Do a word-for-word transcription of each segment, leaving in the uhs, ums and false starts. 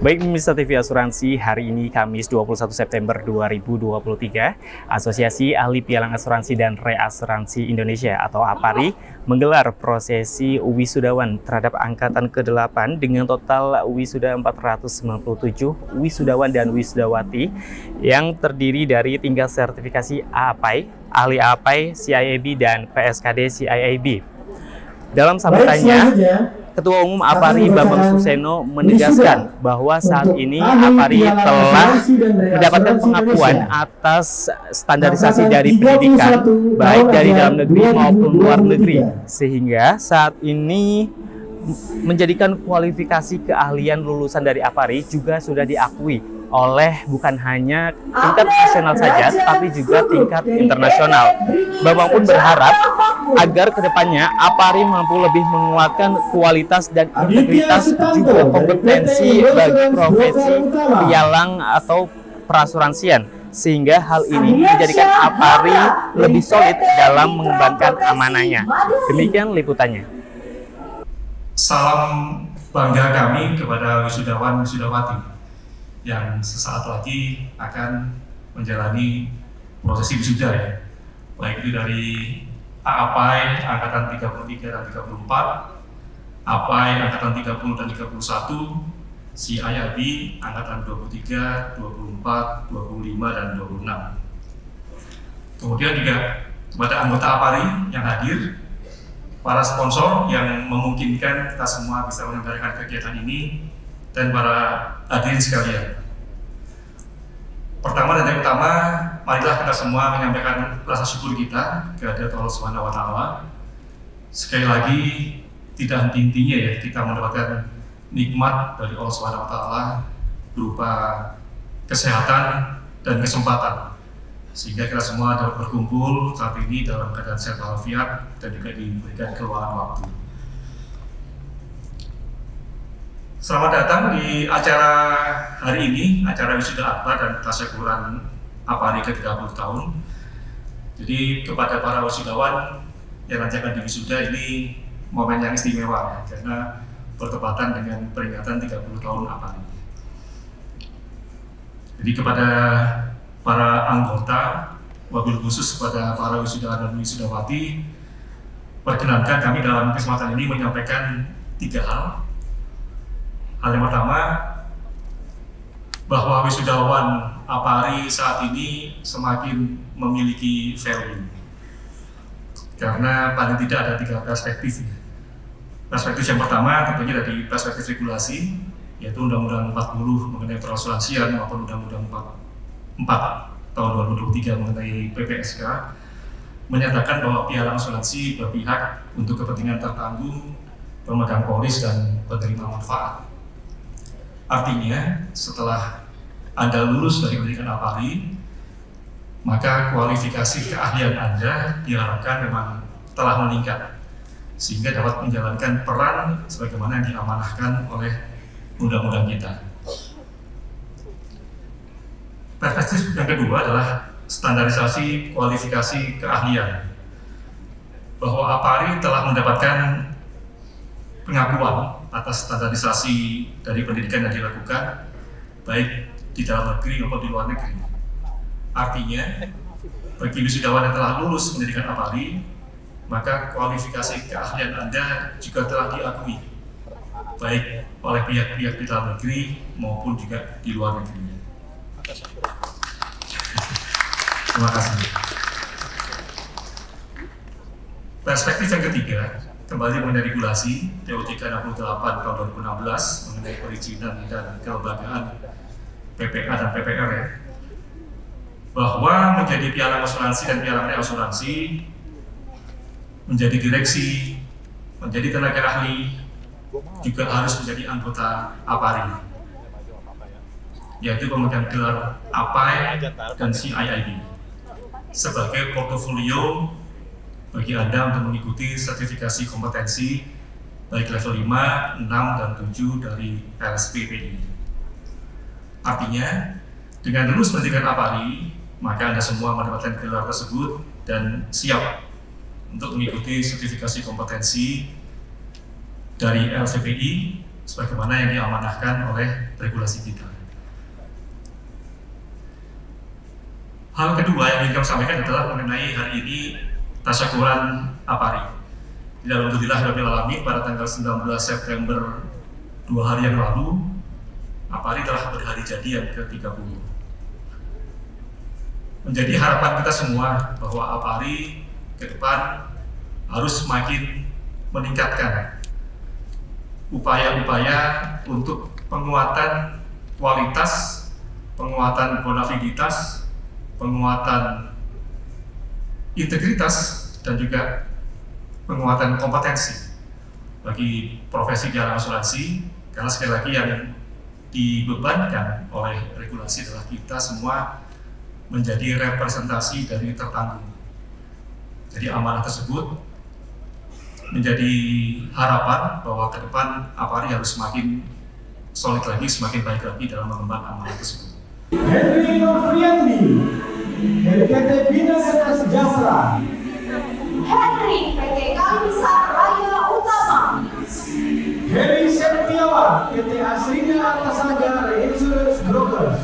Baik pemirsa T V Asuransi, hari ini Kamis dua puluh satu September dua ribu dua puluh tiga, Asosiasi Ahli Pialang Asuransi dan Reasuransi Indonesia atau APARI menggelar prosesi wisudawan terhadap angkatan kedelapan dengan total wisuda empat ratus sembilan puluh tujuh wisudawan dan wisudawati yang terdiri dari tingkat sertifikasi A P A I, Ahli A P A I, C I A B, dan P S K D C I A B. Dalam sambutannya, Ketua Umum APARI Bambang Suseno menegaskan bahwa saat ini APARI telah mendapatkan pengakuan atas standarisasi dari pendidikan baik dari dalam negeri maupun luar negeri, sehingga saat ini menjadikan kualifikasi keahlian lulusan dari APARI juga sudah diakui oleh bukan hanya tingkat nasional saja, tapi juga tingkat internasional. Bambang pun berharap agar kedepannya APARI mampu lebih menguatkan kualitas dan integritas juga kompetensi bagi profesi pialang atau perasuransian, sehingga hal ini menjadikan APARI lebih solid dalam mengembangkan amanahnya. Demikian liputannya. Salam bangga kami kepada wisudawan wisudawati yang sesaat lagi akan menjalani prosesi wisuda, ya, baik itu dari A P A I angkatan tiga puluh tiga dan tiga puluh empat, A P A I angkatan tiga puluh dan tiga puluh satu, C I A B angkatan dua puluh tiga, dua puluh empat, dua puluh lima, dan dua puluh enam. Kemudian juga kepada anggota APARI yang hadir, para sponsor yang memungkinkan kita semua bisa menyelenggarakan kegiatan ini, dan para hadirin sekalian. Pertama dan yang utama, marilah kita semua menyampaikan rasa syukur kita kepada Allah Subhanahu wa Ta'ala. Sekali lagi, tidak henti-hentinya ya kita mendapatkan nikmat dari Allah Subhanahu wa Ta'ala berupa kesehatan dan kesempatan, sehingga kita semua dapat berkumpul saat ini dalam keadaan sehat walafiat dan juga diberikan keluangan waktu. Selamat datang di acara hari ini, acara wisuda akbar dan tasyakuran APARI ke tiga puluh tahun. Jadi kepada para wisudawan yang nanti akan diwisuda, ini momen yang istimewa, ya, karena bertepatan dengan peringatan tiga puluh tahun APARI. Jadi kepada para anggota, wabil khusus kepada para wisudawan dan wisudawati, perkenankan kami dalam kesempatan ini menyampaikan tiga hal. Hal yang pertama, bahwa wisudawan APARI saat ini semakin memiliki value, karena paling tidak ada tiga perspektif. Perspektif yang pertama tentunya dari perspektif regulasi, yaitu Undang-Undang empat puluh mengenai perasuransian maupun Undang-Undang empat tahun dua ribu dua puluh tiga mengenai P P S K, menyatakan bahwa pialang asuransi berpihak untuk kepentingan tertanggung pemegang polis dan penerima manfaat. Artinya, setelah Anda lulus dari pendidikan APARI, maka kualifikasi keahlian Anda diharapkan memang telah meningkat, sehingga dapat menjalankan peran sebagaimana yang diamanahkan oleh undang-undang kita. Perspektif yang kedua adalah standarisasi kualifikasi keahlian, bahwa APARI telah mendapatkan pengakuan atas standarisasi dari pendidikan yang dilakukan baik di dalam negeri maupun di luar negeri. Artinya, bagi wisudawan yang telah lulus pendidikan APARI, maka kualifikasi keahlian Anda juga telah diakui baik oleh pihak-pihak di dalam negeri maupun juga di luar negeri. Terima kasih. Perspektif yang ketiga, kembali mengenai regulasi P O J K enam puluh delapan tahun dua ribu enam belas mengenai perizinan dan kelembagaan P P A dan P P R, ya, bahwa menjadi pialang asuransi dan pialang reasuransi, menjadi direksi, menjadi tenaga ahli, juga harus menjadi anggota APARI, yaitu pemegang gelar A P A I dan C I A B, sebagai portofolio bagi Anda untuk mengikuti sertifikasi kompetensi baik level lima, enam, dan tujuh dari L S P P I. Artinya, dengan lulus pendidikan APARI, maka Anda semua mendapatkan gelar tersebut dan siap untuk mengikuti sertifikasi kompetensi dari L C P I sebagaimana yang diamanahkan oleh regulasi kita. Hal kedua yang ingin kami sampaikan adalah mengenai hari ini tasyakuran APARI. Alhamdulillah Rabbil Alamin, pada tanggal sembilan belas September dua hari yang lalu, APARI telah berhari jadi yang ke tiga puluh. Menjadi harapan kita semua bahwa APARI ke depan harus semakin meningkatkan upaya-upaya untuk penguatan kualitas, penguatan bonaviditas, penguatan integritas, dan juga penguatan kompetensi bagi profesi pialang asuransi, karena sekali lagi yang dibebankan oleh regulasi adalah kita semua menjadi representasi dari tertanggung. Jadi amanah tersebut menjadi harapan bahwa ke depan APARI harus semakin solid lagi, semakin baik lagi dalam mengemban amanah tersebut. Henry Nofriandi dari P T Bina Serta Sejahtera. Henry P T Kalisar Raya Utama. Heri Septiawan P T Asrina Artasaga Reinsurance Brokers.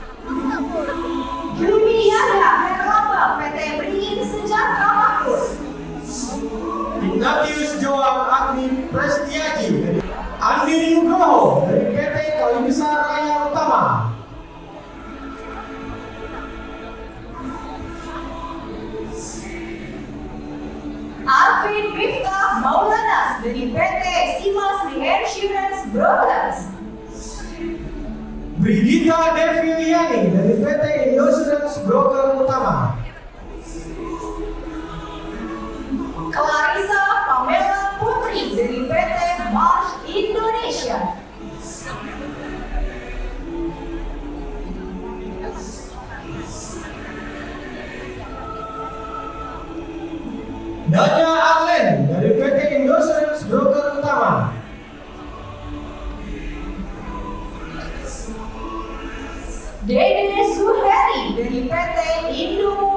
Juliana Herlambang P T Beringin Sejahtera Makmur. Ignatius Joang Agni Prestiaji dari Andi Nugroho dari P T Kalisar Raya Utama. Arvin Miftah Maulana dari P T Simas Reinsurance Brokers. Brigita Deviliani dari P T Insurance Broker Utama. Clarissa Pamela Putri dari P T Marsh Indonesia. Danya Arlen dari P T Insurance Broker Utama. Dede Suheri dari P T Indo